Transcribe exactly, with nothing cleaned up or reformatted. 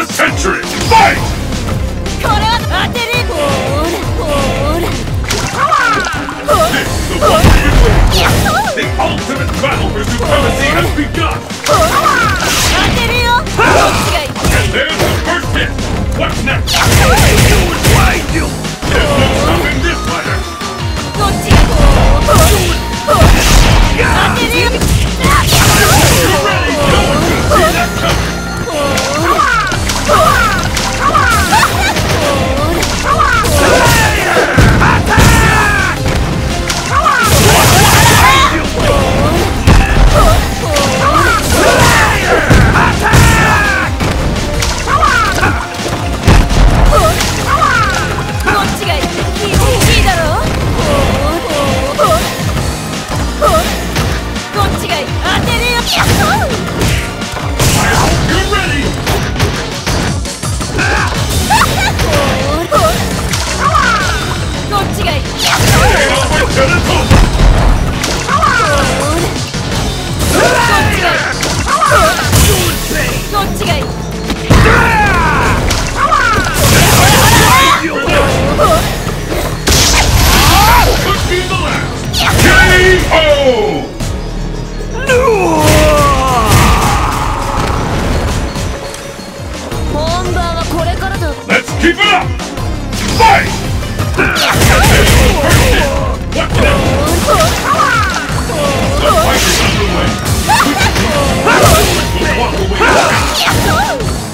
the century! Fight! This is the one we've been waiting for! The ultimate battle for supremacy has begun! And there's the first hit! What's next? There's no stopping this fighter! You ready? No one can see that coming! Let's keep it up! Fight! And there's the first hit! What's next? The fight is underway! Which of these will walk away?